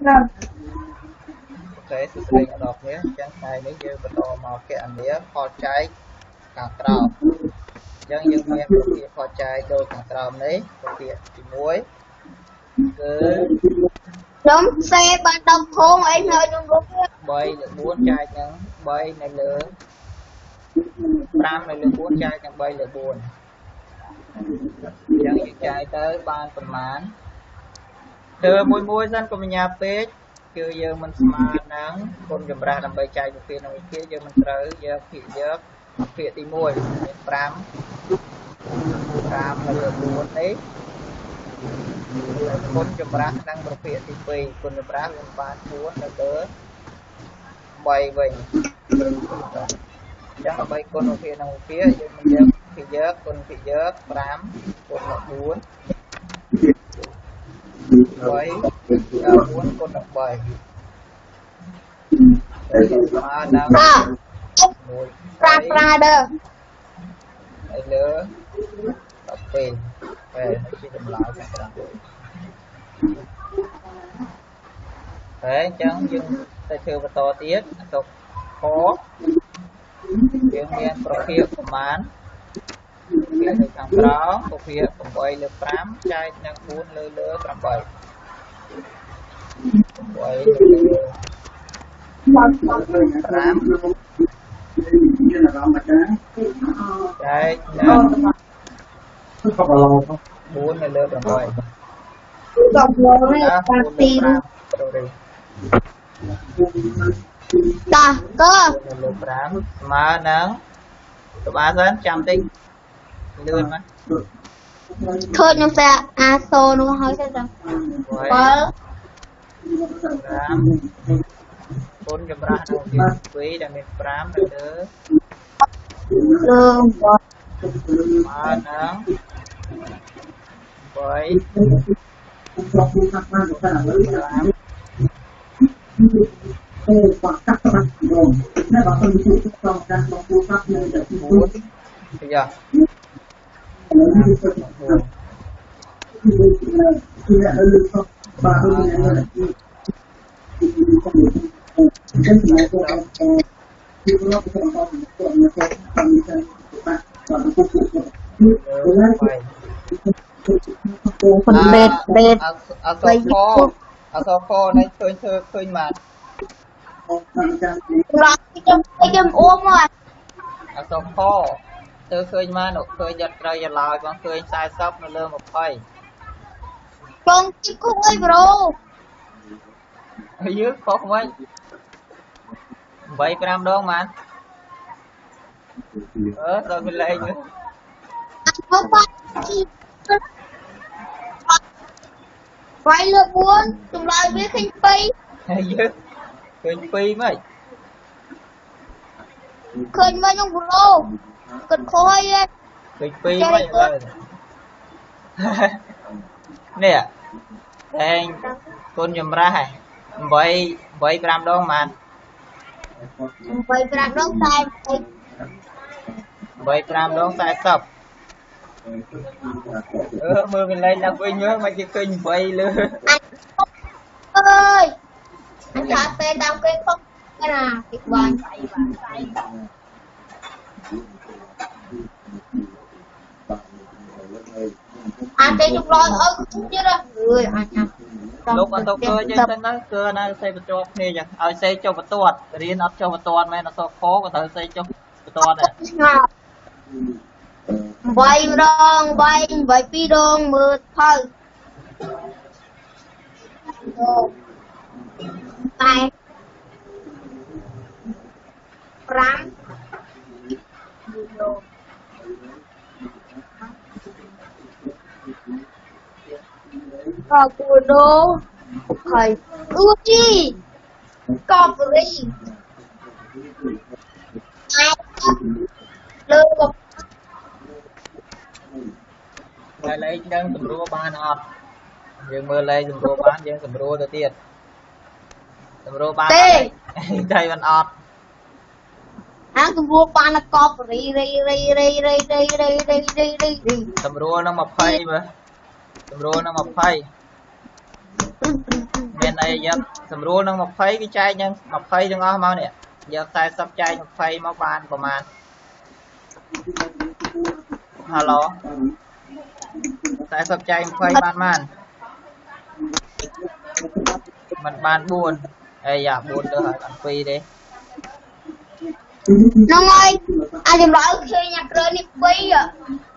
ok sự tình ở đọc nhé chẳng này nếu như bắt đầu màu cái ảnh đĩa kho trái càng trào chẳng như miền của kia kho trái đôi càng trào đấy của kia thì muối cứ đúng xe ban đông thôn ấy nơi trong lúc bay được 4 chai chẳng bay này lửa 5 này lửa 4 chai chẳng bay được 4 chẳng như chai tới ban phần mán từ mùi dân của mình nhà phết chưa giờ mình mà nắng con chùm ra làm bay chai của phía nào kia giờ mình tới giờ phía thì mùi pram là lửa 4 đấy con chùm ra đang bật phía thì quỳ con chùm ra lên bàn 4 là tới bay vậy chẳng là bay con ở phía nào phía giờ mình giờ con phía giờ pram con là 4 bảy muốn con đọc bài mà đang ngồi ra đơ đây nữa đọc tiền về nó chỉ làm lại các thế chẳng nhưng ta chưa vào to tiết đọc khó tiếng miền profil của mán phía được thằng đó profil của bảy lượt 8 chai đang 4 lơ 7 quay rám đây bốn này lơ rồi ta cơ mà nắng tụi ba dẫn chăm tinh lươn mà thôi nhưng sẽ aso nó hơi thế sao rám bốn chấm ra quý đã miền rám được lương mà nắng với bây giờ phần bệt so kho này khơi mà rồi cái uống rồi so kho từ khơi mà nó khơi giật rồi giật lại còn khơi sai sót nó lơ một phây con chích không ơi bro ở dưới có không ấy 7 gram đâu mà rồi mình lên nữa không phải quay lượt 4 chúng lại với khinh pi dưới khinh pi mấy khinh mấy trong bro cần khôi khinh pi mấy rồi nè đây con nhầm ra hay 7 gram đâu mà 7 gram đâu sai 7 gram đâu sai sập mưa mình lên là quên nhớ mà chỉ kinh vậy luôn ơi anh thả tên đau cái không cái nào tuyệt vời anh thấy chụp rồi cũng chứ đó người anh lúc anh tôi chơi chơi nó cơ nó xây một chỗ này nhỉ ở xây cho một tuột riêng ấp cho một tuột này nó so khó có thể xây cho một tuột này bay đong bay pi đong mưa thôi tay rắn cọp đồ thầy ước chi cọp gì lơ cọp lấy đang tầm rùa ban ọt dương mưa lấy tầm rùa bán dương tầm rùa đầu tiên tầm rùa ban đây ban ọt tầm rùa ban là cọp ri tầm rùa nó mập phay mà tầm rùa nó mập phay miền này giờ sầm rùa đang một phây cái chai nhưng một phây đừng ó mau nè giờ tay sắp chai một phây máu ban của màn hello tay sắp chai một phây ban man mình ban buồn ê dạ buồn được rồi bạn phi đi Nông ơi anh em bảo khi nhạc rơi đi phi à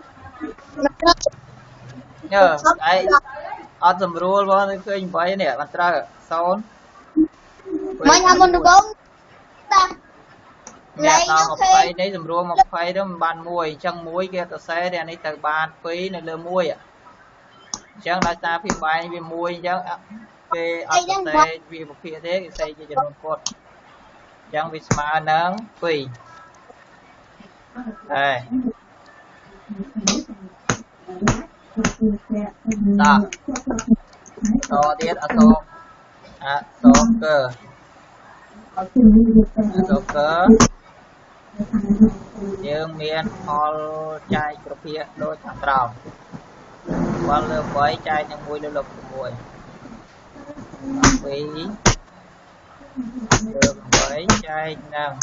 nhớ ấy ở sầm rùa luôn khơi vậy nè bạn tra son mấy thằng mình được không ta nè tao một phây đấy sầm rùa một phây đó mình ban muối chân muối kia tao xe đây này từ ban phí này lừa muối à chẳng là ta phi bài vì muối chẳng cái ở xe vì một phía thế xe cho nó cột chẳng vì mà nắng phí đây đó to tiết ở số cơ số cơ dương miền hol chai cà phê đôi thằng tròn qua lơ với chai những mùi lục mùi phí được với chai nâng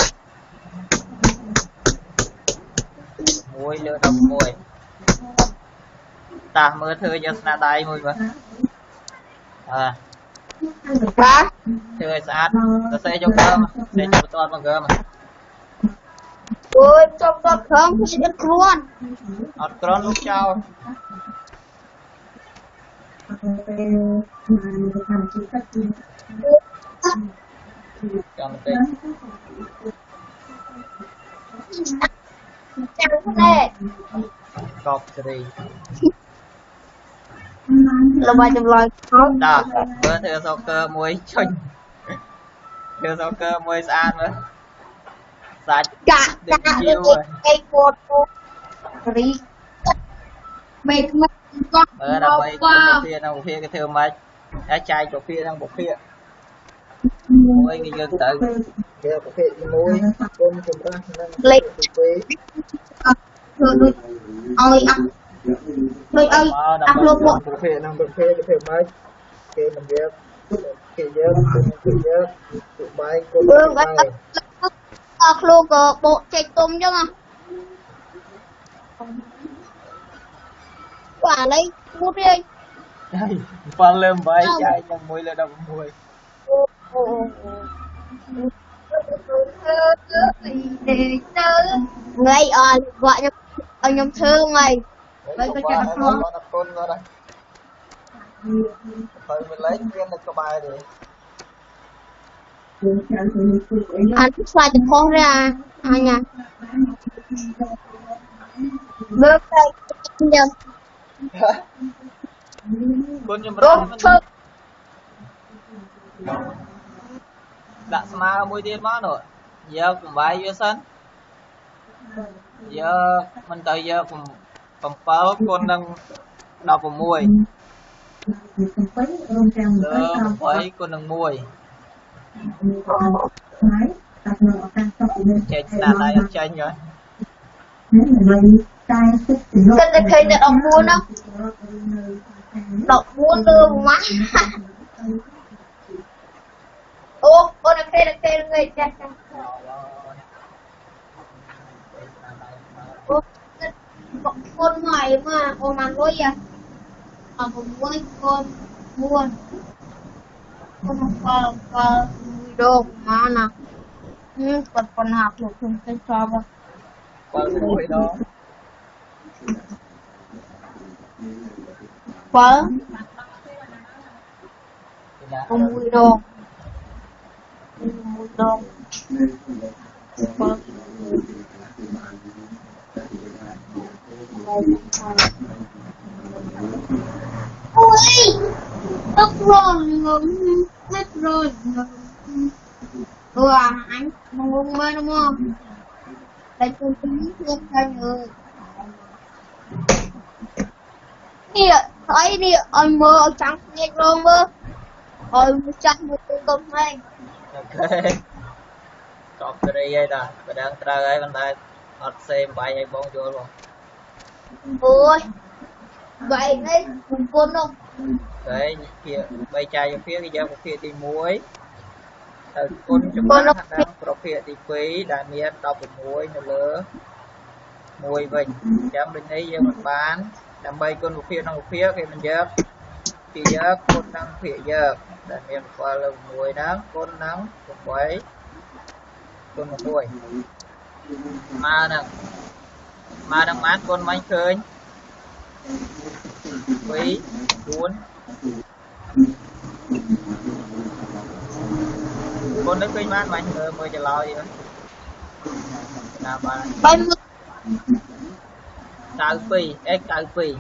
mùi lơ độc mùi ta mơ thưa cho na tay mùi mà thưa sát ta sẽ cho cơm để cho toàn bằng cơm ôi cho con không có chuyện luôn ọt con lúc chào cầm tên chẳng thế cọp gì là bài chụp lời đó bữa thưa sau cơ muối chanh thưa sau cơ muối san nữa sạch cả được chiêu rồi cây cột đi mệt con là bay một phía cái thưa mấy cái chai chỗ phía đang một phía muối cái dân tự kia một phía muối con cùng ra lịch rồi ơi ăn rồi ơi ăn luôn một phía đang một phía cái thưa mấy kia mình ghép kia ghép bay con bay luôn bộ chạy tôm chứ mà quả lấy bút đi phân lên bay chai trong mũi là đồng mũi ngay gọi nhóm thương mày lấy cái chân nó con ra đây phải mình lấy viên là cho bài để anh xoay cho con ra hai nha bước đây giờ con nhầm rồi đặt mà mùi tiền má nữa giờ cùng bài vô sân giờ mình tới giờ cùng pháo con đang đọc vào mùi giờ với con đang mùi chạy ra tay ăn chanh rồi cái khi để đọc buôn đó đọc buôn đường má ô là khi người cha con mày mà con ăn lối à con muối con buôn con đồ mà nè con học được không cái cho ba con mùi đó quá con mùi đồ ôi mất rồi anh mong mơ đúng không đây tôi tính lên thay người nè thấy đi anh mơ trắng nghe luôn mơ ôi chắc một con này ok cọp cái đây là cái đang tra cái bên đây ọt xem bài hay bông vô luôn ôi vậy đấy cùng con không đấy kia bay chai phía cái dao phía thì muối con chấm bát đang pro phía thì quý đại miền đọc muối nữa lỡ muối vậy chấm bên đây giờ mình bán làm bay con một phía cái mình dớt thì dớt con đang phía dớt đại miền qua là muối nắng con nắng con quấy con một muối mà đang mát con máy khơi quý 4 con nước kinh mát mày mới cho lo gì đó nào bạn cào phi cào phi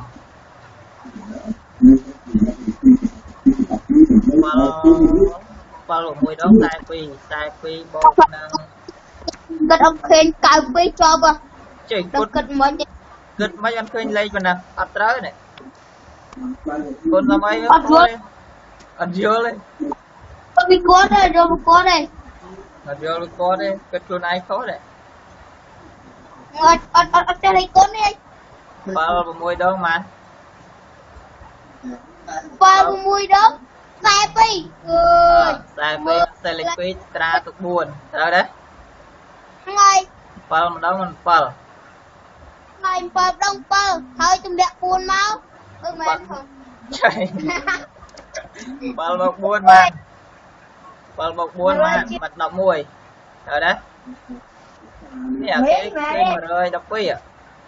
bao mùi đó tai phi bột năng cất ông khen cào phi cho bà chỉ cất mấy anh khơi lấy con nè ấp tới này con làm mấy ăn dưa lên bị có đây rồi có đây ăn dưa có đây cất luôn ai có đấy ở trên đây có này bao mùi đó mà bao mùi đó tai phi tai phi tra tục buồn rồi đấy ngay bao mà đó mình bao ngày bao đông bao thôi chúng đẹp buồn máu mẹ thôi bao một buồn mà mặt đọc mùi rồi đấy nè cái mà rơi đọc phi à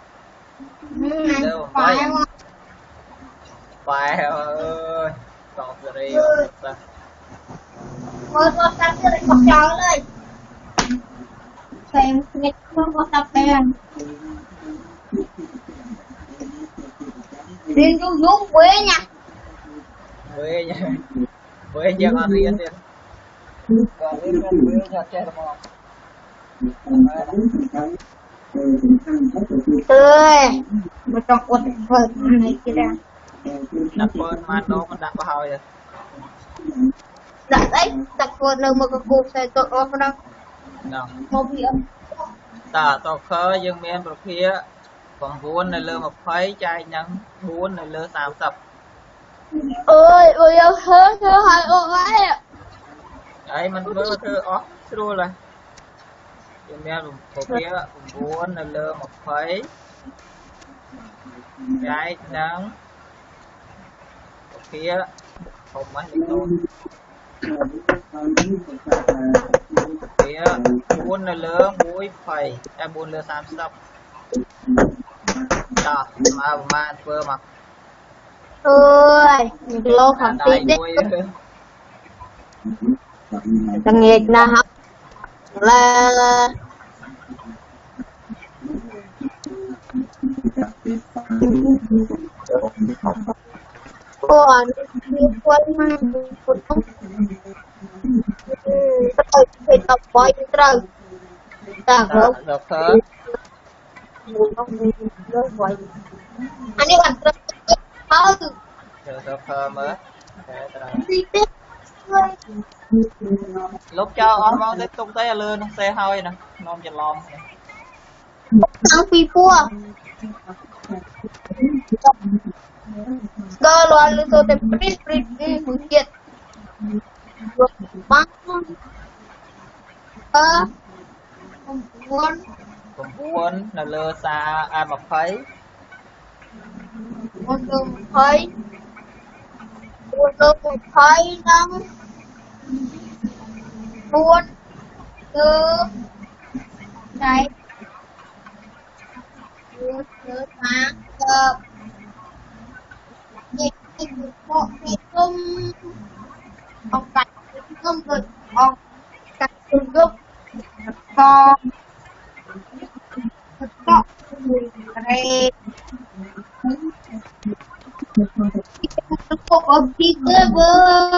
phải ơi còn rồi ôi con tập cái học trò lên xem nghe con tập bèn riêng chú vú quê nha quê chưa ngon riêng đi còn riêng quê cho chơi được không tươi mà trong quần vợt này kia ra đặt phơn mà đâu mình đặt vào hồi rồi đặt đấy đặt vợt đâu mà cái cục xe tội ôm đâu nào một điểm ta to khơi dương miền bậc kia còn buôn này lơ một phấy chai nhắn buôn này lơ 30 ơi ơi thơ hai ô gái ạ đấy mình vừa thơ ó rồi là dương miền bậc kia buôn này lơ một phấy chai nhắn bậc kia không mấy thôi kia buôn này lơ mũi phầy buôn lơ 30 đó mà vừa mà ơi lô khoảng tí đấy thằng nghiệt là học là còn quân phải tập bơi trời ta không được thơ anh đi ăn được thơ mới lúc cho ông mong tiếp tục tới lươn xe hơi nè non chật lon ăn phi cua kalau lu tuh teprit bukit bang buồn là lơ xa ai mà thấy buồn thấy đang buồn từ này từ tháng một ngày không ông cắt không được ông cắt từng gốc con có này có ông đi tới bờ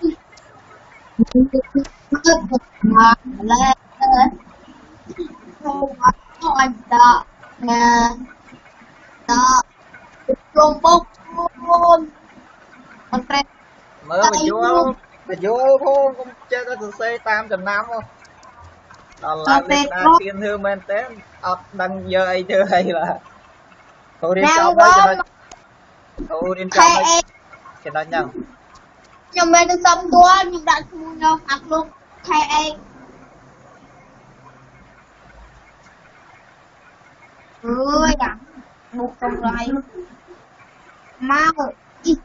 là không anh ta nghe ta không bốc luôn mới mà vô không chơi có từ xe tam tuần năm không đó là lịch đa thiên thương men té đăng giờ ai chơi hay là thôi đi trong đây cho nó thôi đi trong đây cho nó nhầm nhưng mà nó xong tua nhưng đã mua nhau ăn luôn thay anh ơi à một trong lại mau ít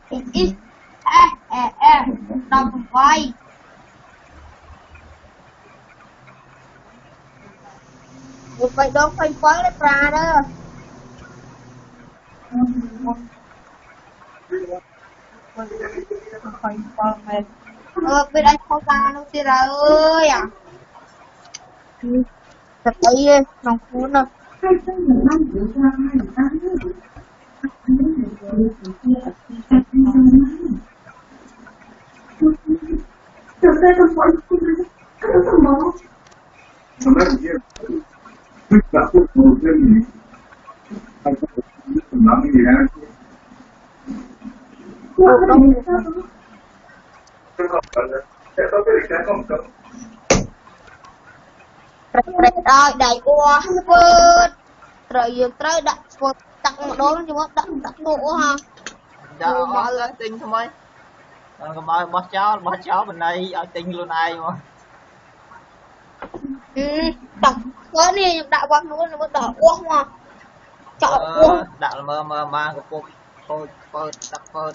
đồng quay một vài đống phanh phới lấy ra đó bên đây không ra đâu chị ơi à thật ấy lòng cuốn đâu rồi đẩy qua vượt rồi dừng tới đặt vượt đặt một đốm nhưng mà đặt bộ ha đó lên tinh thôi mấy còn mời bó cháu bên đây ở tinh luôn ai mà đặt có đi đặt qua luôn nó đỏ quá mà chọn quá đặt mơ mà cái cục phơi đặt phơi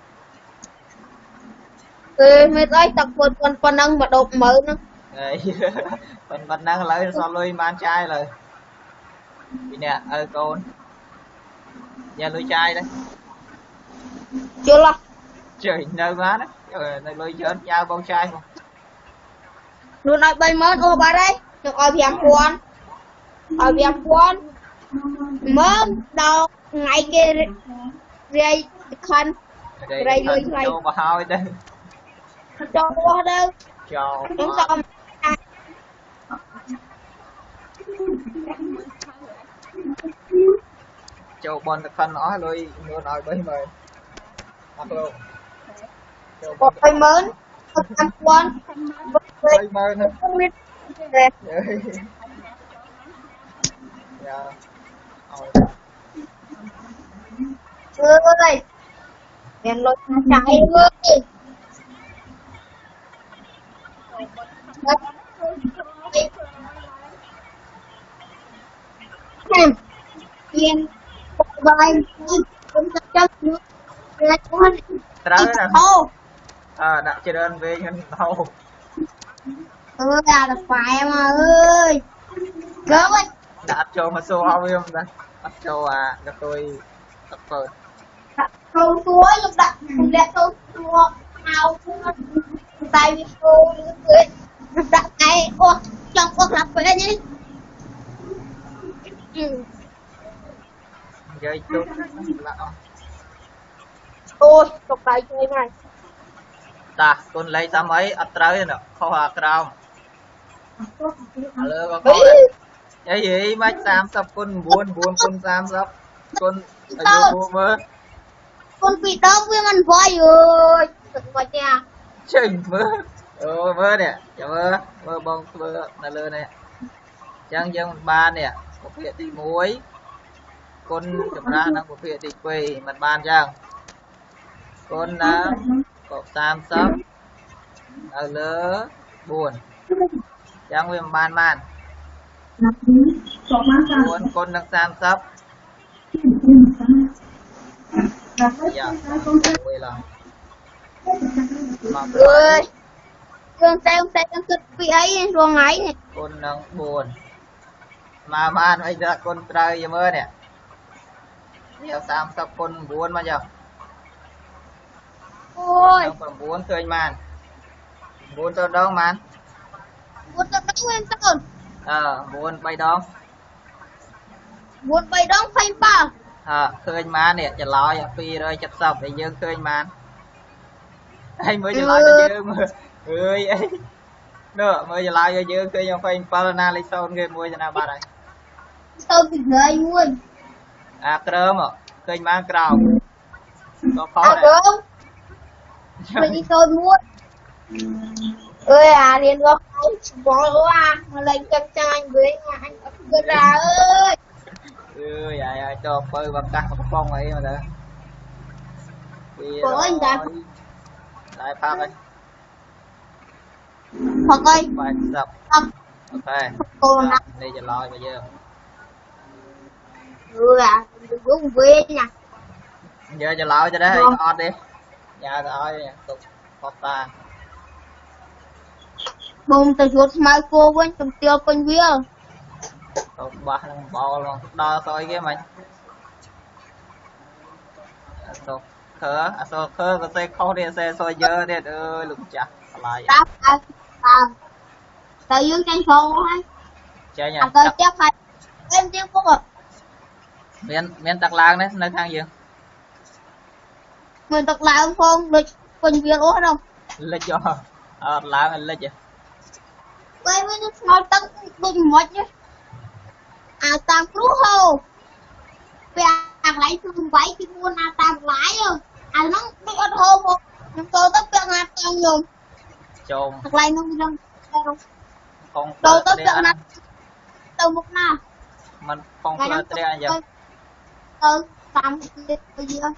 mấy cái tập phần năng mà đột mở nữa phần năng lấy sao lui mang chai rồi đi nè con nhà lui chai đấy chưa lo trời nơi má đấy nơi lui chơi chao con trai không luôn nói bay mớn ô ba đây nhưng ở việt quan mớn đâu ngày kia rây khăn rây lui này cho bà hôi đây cho qua đâu cho chúng ta cho bọn khăn nói lui luôn nói bấy mời mặc luôn một bay mớn tham quan bấy mời nữa ơi em lôi chạy ơi yên bài chúng ta chấp nước là con trái nè đã chơi đơn về nhân thâu là phải mà ơi gớm ơi đã cho mà xô ao em đây bắt cho cho tôi tập phơi câu túi lúc đặt không lẽ câu túi ao tay bị cô lúc đặt này ô trong con lập về nhỉ chơi chút là ôi cục tay chơi này ta con lấy sao mấy ăn trái nữa kho hạt rau lơ có cái gì mấy sam sập con buồn con sam sập con buồn mơ con bị đau với mình voi ơi thật quá nha chừng mơ nè chả mơ bông mơ là lơ này chẳng dân ba nè một phía thì muối con chụp ra nó một phía thì quỳ mặt bàn chăng con có sam sấp ở lơ buồn chẳng nguyên bàn man buồn con đang sam sấp dạ quỳ lòng ơi con xem con cực bị ấy ruộng ấy này con đang buồn mà man bây giờ con trời giờ mơ nè nhiều sam sấp con buồn mà giờ ôi còn buồn cười man buồn tôi đâu man buồn tôi đâu em tơn buồn bay đó buồn bay đó phanh ba khơi man nè chả lo phi rồi chặt sập để dương khơi man hay mới chả lo cho dương ơi ấy nữa mới chả lo cho dương khơi nhau phanh palana lấy son người mua cho nào bà này sao bị người luôn cơm khơi man cào có khó này mình đi tôi mua ơi liền góp bỏ mà lên chân anh với anh đưa ra ơi dạ cho phơi bằng cắt một con ấy mà đó Ôi dạ lại phát ơi Phật ơi bài tập Phật ok cô nè đi cho lôi bây giờ đừng có quê nha giờ cho lôi cho đấy Vâng. on đi nhà thôi tục phật ta bông từ chuột mai cô quên tầm tiêu con bia tục ba thằng bò luôn đo thôi cái mày tục khờ số khờ có xe khâu đi xe xôi dơ đi ơi lục chặt lại đáp tự dương tranh số hay chơi nhỉ cơ chắc phải em tiếng phúc à miền tắc lang đấy nơi thang gì mình thật là ông con được con bia lúa đâu lịch cho lang là lịch chứ quay với nó nói tấn bình một chứ tam cứu hồ về lại thường vậy thì mua tam lái rồi nó bị ăn hồ một nhưng tôi tất cả tam dùng chôm thật lại nó không con đồ tất đi cả ăn từ một nào mình con phơi đi ăn giờ tam cái gì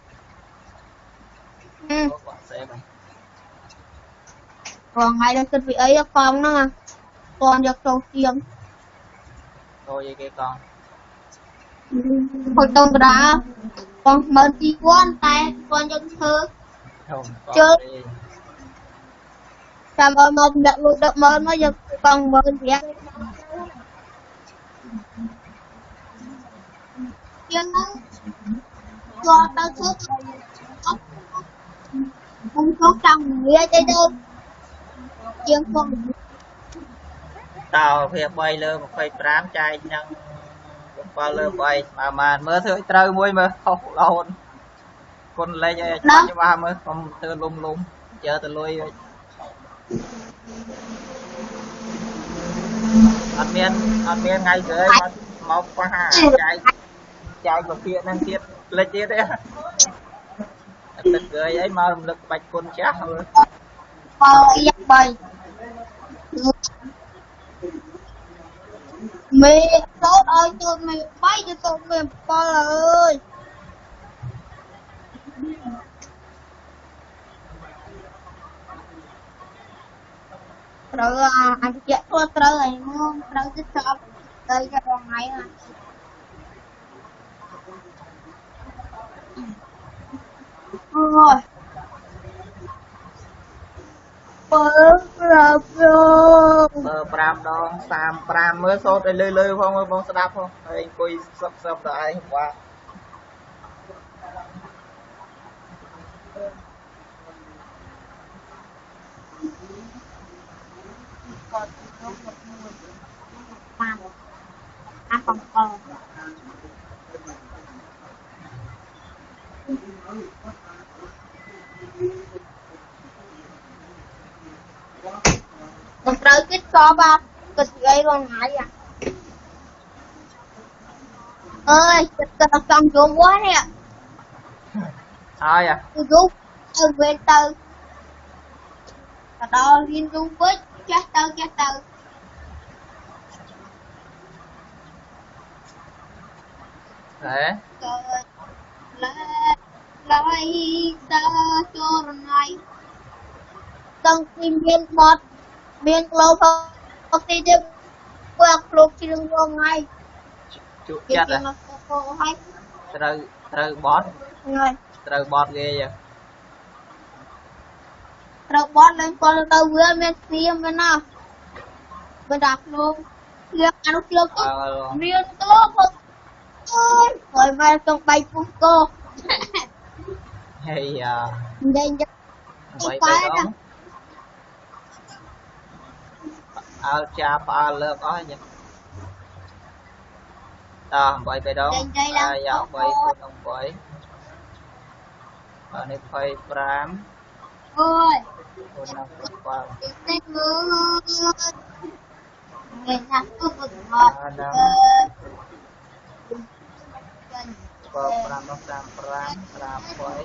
còn ngày đó xin vị ấy con nó con được đầu tiên thôi vậy cái con hồi tuần đã con mơn đi quan tay con dân thư chưa cảm ơn một được mơn nó giật con mơn việc nhưng nó cho tao suốt không có trong nghĩa chơi đâu nhưng con tao phía bay lơ một phây prám chai nhang qua lơ bay mà mơ thôi trâu muối mơ không lâu con lấy cho ba mơ không từ lung lung chờ từ lui ăn miên ngay dưới một qua hà chạy vào phía năng tiết lấy chết đấy tình người ấy mà lực bạch con chắc rồi giặc bầy mẹ tốt ơi tôi mẹ bay cho tôi mẹ ba ơi rồi anh chết tôi rồi ngon rồi cái sao đây cho con này à rồi bờ pram đong sam pram mới sốt lư lư không bông đáp không anh cùi sập sập lại qua còn còn một trời kích co ba kịch gây con ngại à ơi kịch con chuông quá nè ai à tôi rút từ về từ đó liên rút với chết từ thế lại ta cho này tăng kim miên lâu không thì được quẹt lục thì đừng có ngay chút chết à trời bót ghê vậy trời bót lên con tao vừa miên phim bên nào bên đặt luôn kia ăn kia có miên tốt ơi rồi mai con bay phun cô hay à đây vậy phải không cha pa lơ có gì ta vậy phải đâu dạ vậy không vậy này phải pram ơi qua người ta cứ bực ngọt pram vậy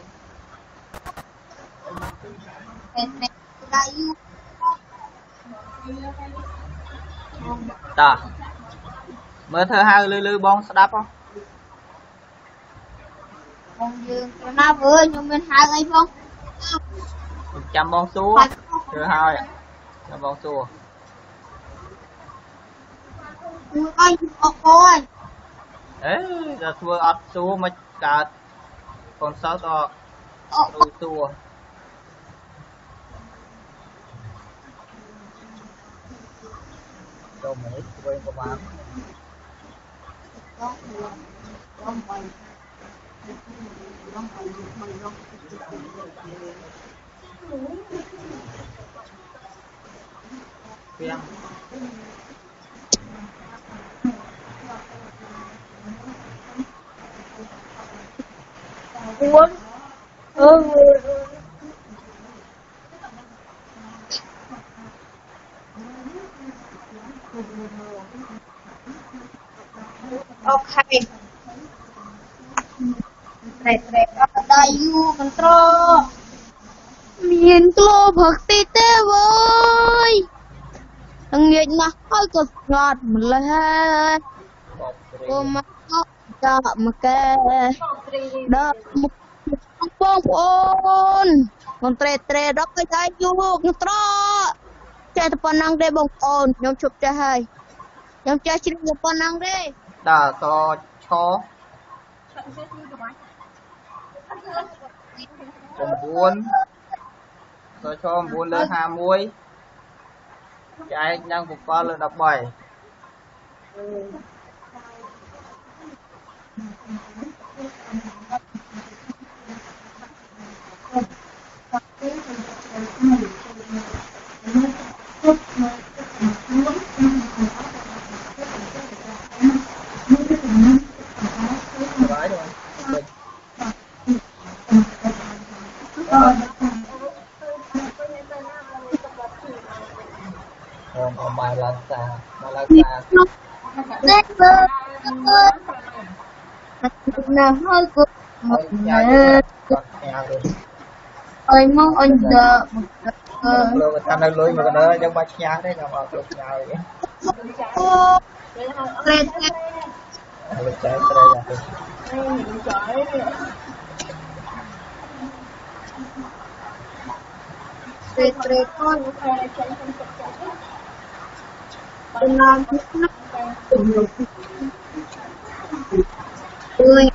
ta mơ thơ hai lư lư bông đáp không Con dương cho nó vừa nhưng mình hai ấy không. Trăm bông xua. Thứ hai trăm bông xua. Ôi ôi. Ê, giờ thua ọt xua mà cả con sáu to đôi xua. Cho mấy quên của bạn. Phiên. Cuốn. Ok. Trek Dayu control. Miền Tô bậc tê tê với. Thằng nghiệt nó hơi cực ngọt một lần. Cô mà có cho mà kê. Đó một bông ôn. Con tre đó cái Dayu control. Chạy tập năng đây bông ôn. Nhóm chụp cho hai. Nhóm chơi chỉ tập năng đây. Đã to cho. Còn buôn. Tôi cho buôn lên 20. Chạy đang phục con lên 17. Đấy rồi. Còn bài là xa. Nào hơi cực một ơi mong anh giờ lừa ta nơi lưới mà nó giống ba nhà đấy nào mà lục nhà vậy lên lục chạy tre con làm ơi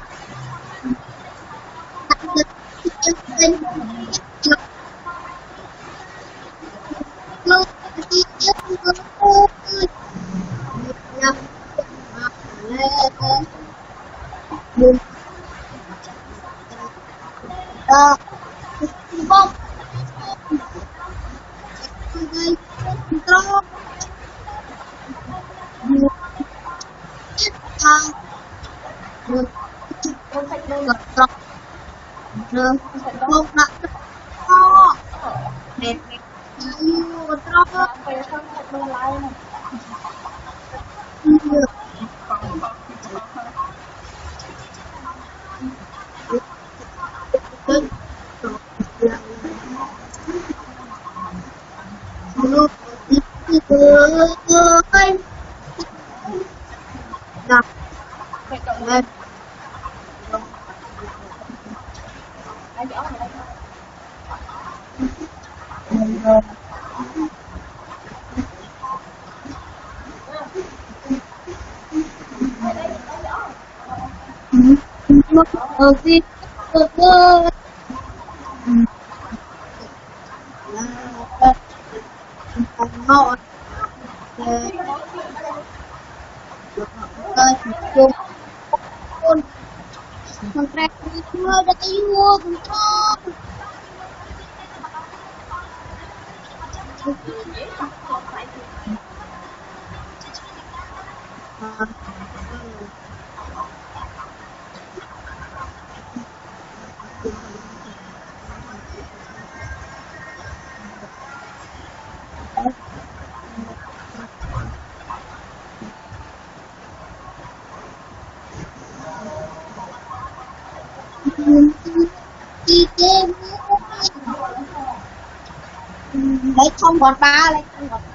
lấy không còn ba lấy không còn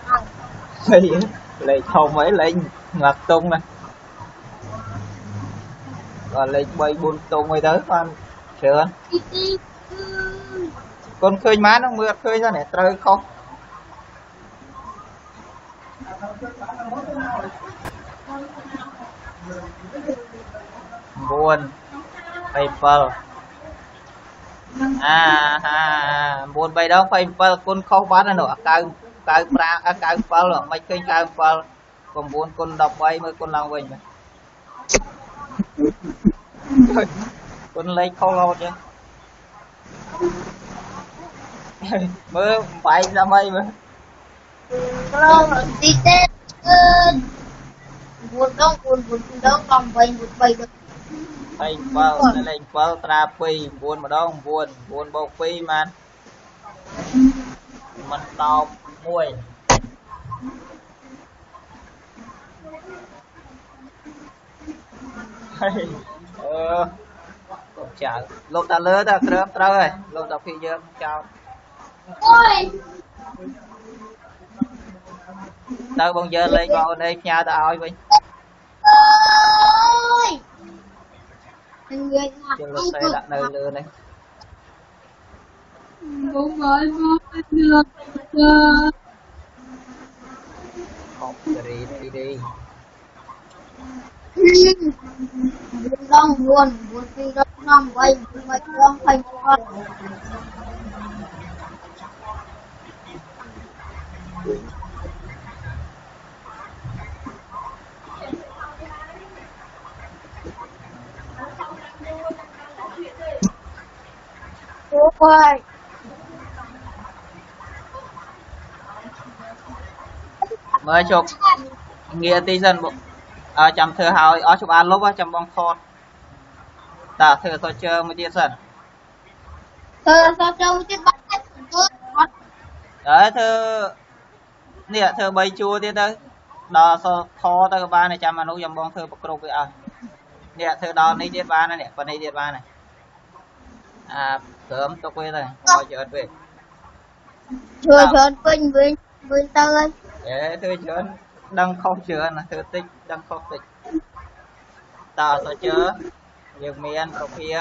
ba lấy không ấy lấy ngặt tung này và lấy bay buôn tung mới tới con chưa con khơi má nó mượt khơi ra này trời không buồn paper buồn bay đó paper con không bán nữa cao cao pra cao pal rồi mấy cái cao pal còn buồn con đọc bay mới con lao mình con lấy không lâu chứ mới bay ra mây mà đi tết buồn đâu còn bay được bay pal lên pal tra pi buồn mà đâu buồn bầu pi mà mình đọc mùi chào lột ta lỡ ta krem trời lột ta phi dương chào ôi tao bây giờ lên vào đây nhà tao ơi mình ơi người chưa lột xe đặt nơi lừa này bố mới được học đi đi buồn vì đông vậy mà đông phải ôi mới chụp nghe tí dân bộ chăm thơ hào ở chụp ăn lúc á chăm bong thọt ta thơ tôi chơi một tiết dần sao trông cái bát đấy thơ nè thơ bay chua tiết đấy đò so thò tới ba này chăm ăn lúc chăm bong thơ bọc rục vậy nè thơ đò này tiết ba này nè phần này tiết ba này sớm tôi quên rồi ngồi chợt về chưa quên tơi để thơ chớn đăng không chữa là thơ tích đăng không tích ta so chớ nhiều miền có phía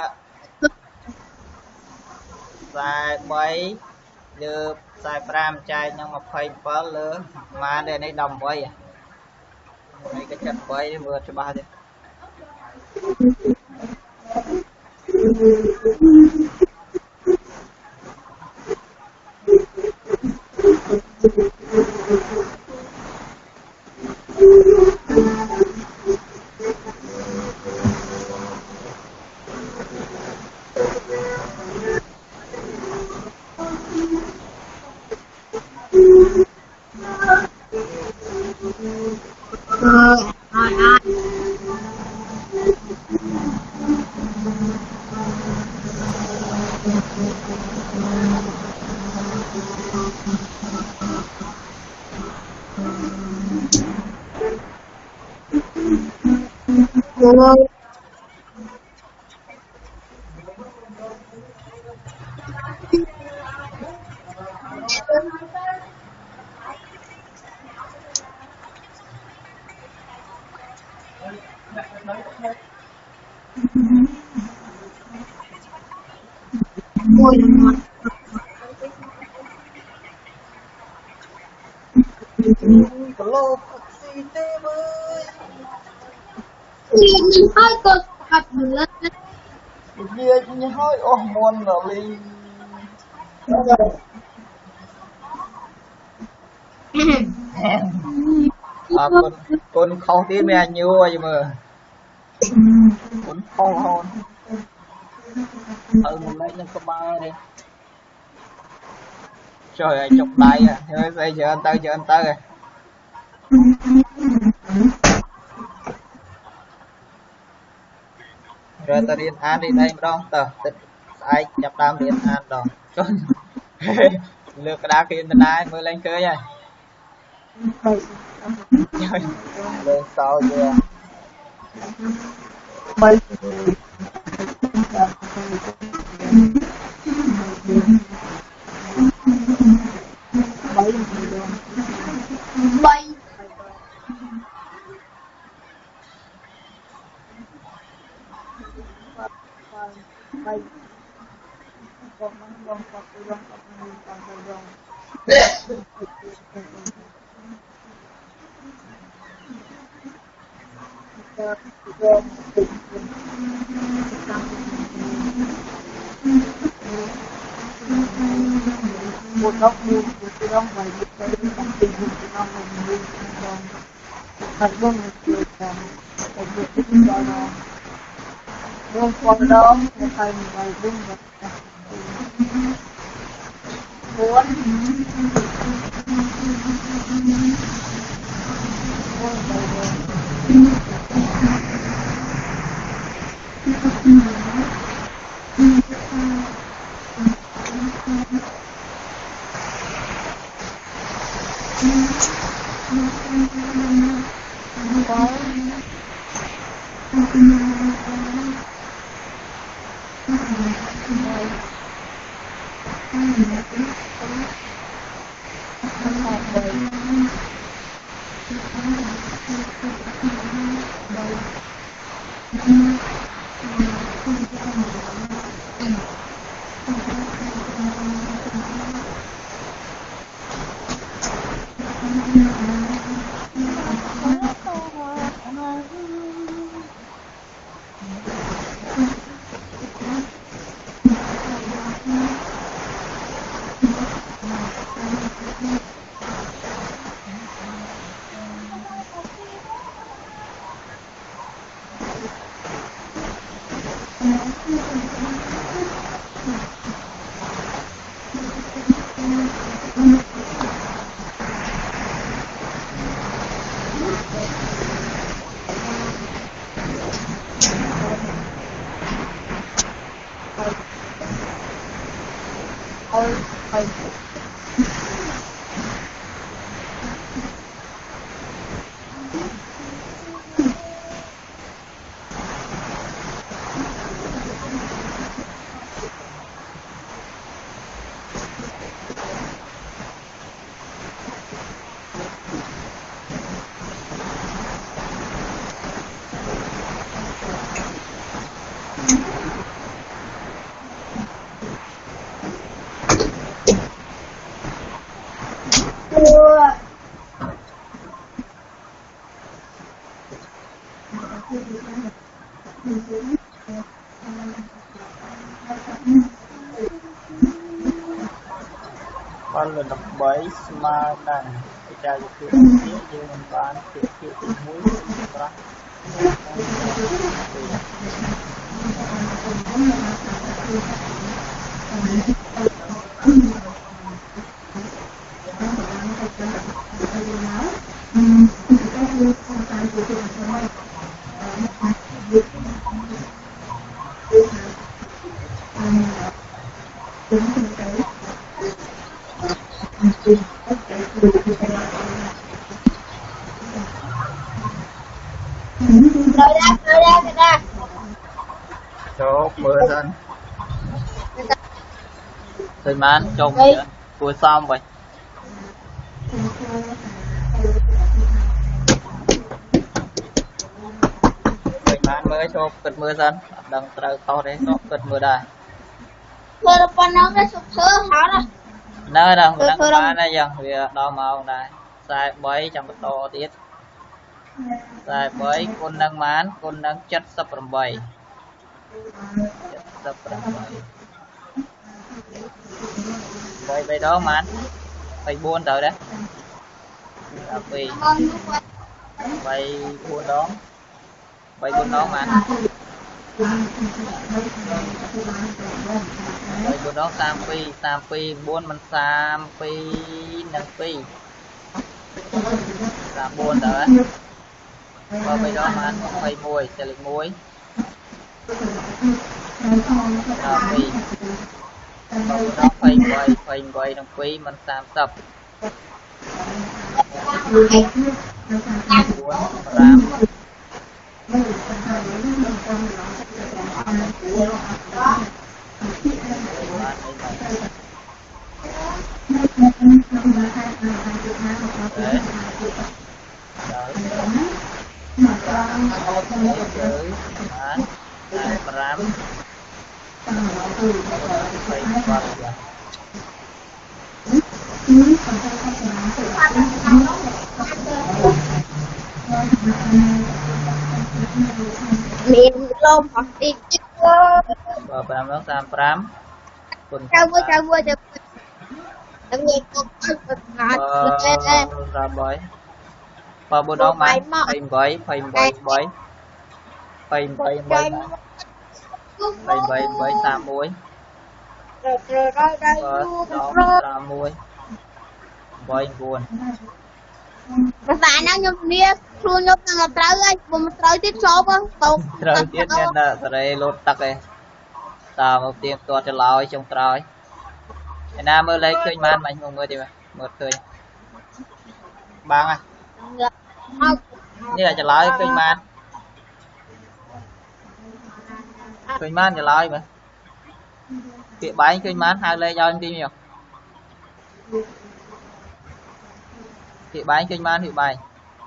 dài mấy được dài pram chai nhưng mà phải bớt lớn mà để này đồng quay này cái chất quay vừa cho ba đi Ôi ngon. Lô taxi tê bơi Nhìn hai con hạt lên Dia hỏi muôn rồi đi con không tí mẹ nhiều vậy mà con không hôn mình lấy lên có ba đi trời ơi chụp lại bây giờ anh tới rồi rồi ta điện an đi đây mà đâu tờ ai nhập đam điện an rồi lượt cái đá kia bên ai mới lên chơi nha lên sau chưa bay bay một góc mua một cái góc vài cái trong tình hình của nó mình mua thật luôn một cái đó nó luôn qua đó một thầy vài luôn và con là đập bẫy mà đàn cái trai của chúng ta dương bán tiết kiệm muối ra Rồi ra. chốt mưa thân thời mán trông chưa vừa xong vậy thời mán mới chốt cất mưa thân đằng trời to đấy nó cất mưa đài Thôi con nó cái sụp sơ hả đó. nơi đang bán đây dần vì đo màu này sai bấy trong cái to tiết sai bấy con đang mán con đang chất sắp làm bầy bầy đó mán bầy buôn tới đấy vì bầy buôn đó mán bầy buôn đó sam pi buôn mình sam pi nâng pi là buôn tới và bầy đó mán bầy mùi sẽ lịch muối vì nó phây quay đồng quý mình sam tập ram miền lông hoặc đi bờ pram nó sam pram quân cao vui đừng nghe con ngọt ra bơi bờ bờ đâu mà phây tam muối rồi ra muối bơi buồn và nó nhung nia luôn nhung là trời ơi một trời tiếp số không trời tiết nên là trời lột tắc ấy ta một tiếng to cho lòi trong trời nam mơ lấy khơi man mạnh mưa đi mà một khơi bang à như là cho lòi khơi man cho lòi mà việc bãi khơi man hai lê cho anh đi nhiều việc bãi khơi man việc bài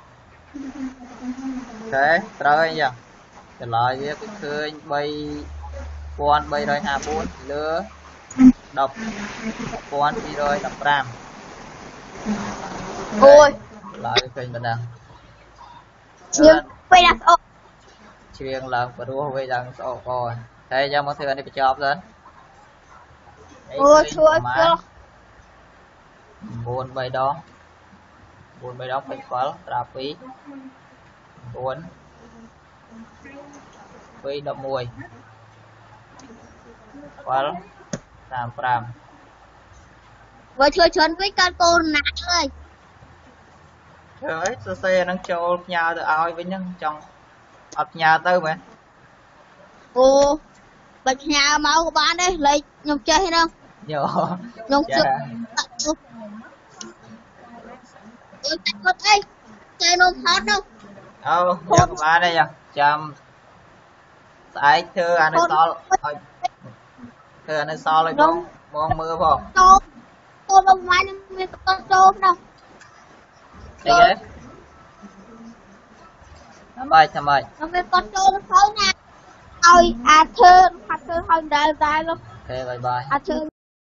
thế trời giờ cho lòi việc khơi bay con bay rồi hà bốn lứa đập con đi rồi đập ram ôi lại khơi mình đang chưa quay đặt ô chuyện là và đua về rằng sổ coi đây cho mọi người đi chọc lên ôi chua buồn bay đó phải có ra phí buồn phí đập mùi quá làm pram vừa chưa chuẩn với con cô nặng ơi trời xe đang trâu nhà từ ao với nhân trong ập nhà tới mày ồ bạch nhà máu của bạn đây lấy nhung chơi hay không nhỏ nhung chơi con ơi chơi nôm hot đâu nhà của bạn đây nha chăm tại thưa anh ấy so lại bông mưa không con bông mai nó con tôm đâu đi ghế thầm ơi nó với con tôm xấu nè ôi thơ hơn đời luôn ok bye bye